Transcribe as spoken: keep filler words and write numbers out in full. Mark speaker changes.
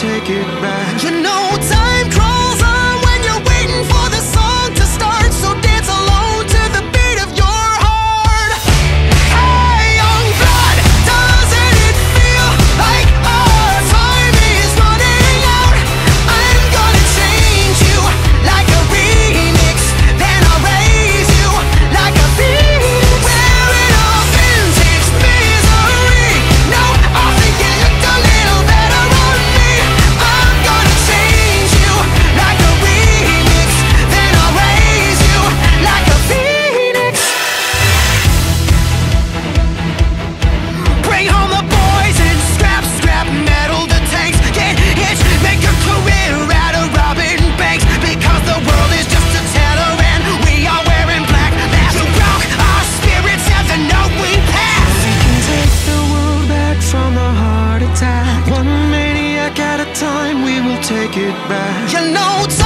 Speaker 1: take it back.
Speaker 2: You know time crawls on when you're waiting for the song to start, so dance alone to the beat of your heart. Hey, young blood, doesn't it feel like our time is running out? I'm gonna change you like a remix, then I'll raise you like a phoenix. Wearing a vintage misery. No, I think it looked a little better on me. I'm gonna change you like a remix, then I'll raise you like a phoenix. Bring home the boys and scrap, scrap metal the tanks. Get hitched, make a career out of robbing banks, because the world is just a teller and we are wearing black. That's a rock, our spirits have the note we pass.
Speaker 1: We can take the world back from a heart attack. One maniac at a time, we will take it back.
Speaker 2: You know